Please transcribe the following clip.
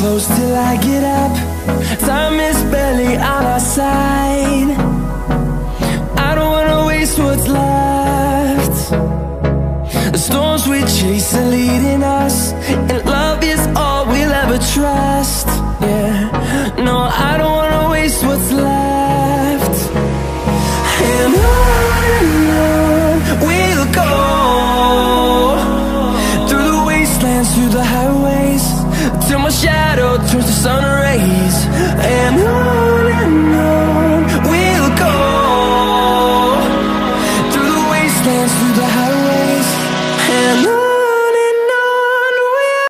close till I get up. Time is barely on our side. I don't wanna waste what's left. The storms we chase are leading us, and love is all we'll ever trust. Yeah, no, I don't wanna waste what's left.